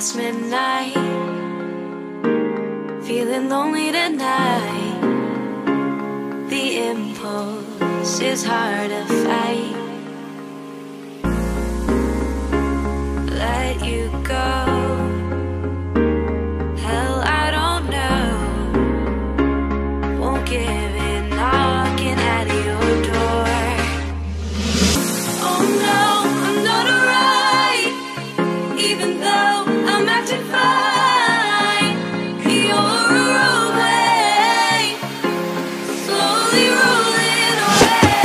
past midnight, feeling lonely tonight. The impulse is hard to fight. Let you go. Hell, I don't know. Won't give in, knocking at your door. Oh no, I'm not alright, even though I'm acting fine. You're away, slowly rolling away.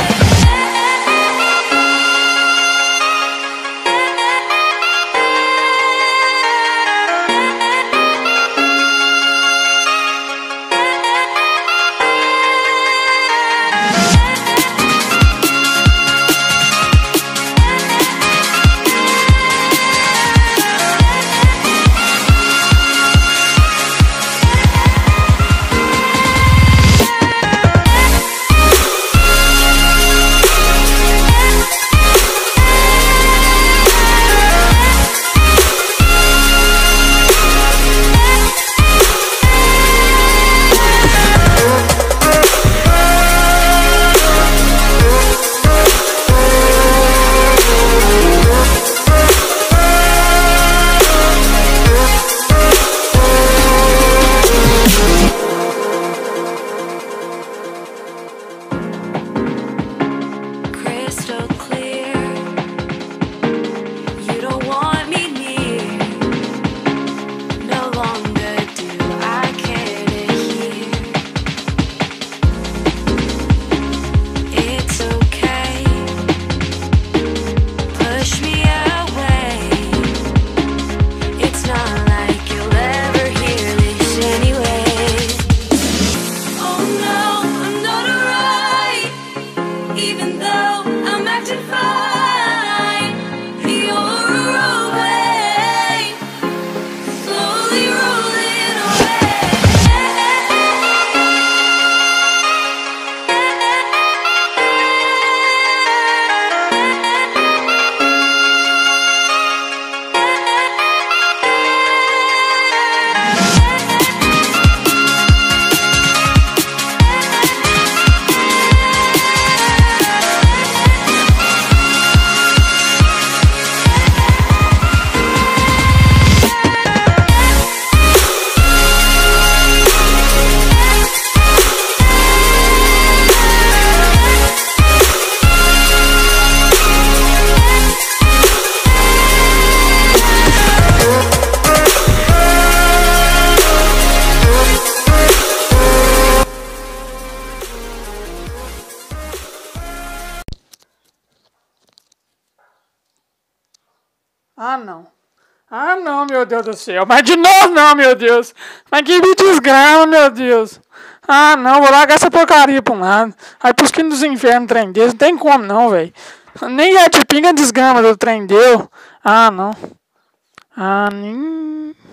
Crystal clear, you don't want me near. No longer do I care to hear. It's okay, push me away. It's not like you'll ever hear this anyway. Oh no, I'm not alright, even though I'm acting fine. You're away, slowly rolling away. Ah, não. Ah, não, meu Deus do céu. Mas de novo não, meu Deus. Mas que me desgrama, meu Deus. Ah, não. Vou largar essa porcaria pra um lado. Aí pros que dos infernos trem desse. Não tem como não, velho. Nem Red Pinga desgrama do trem deu. Ah, não. Ah, nem...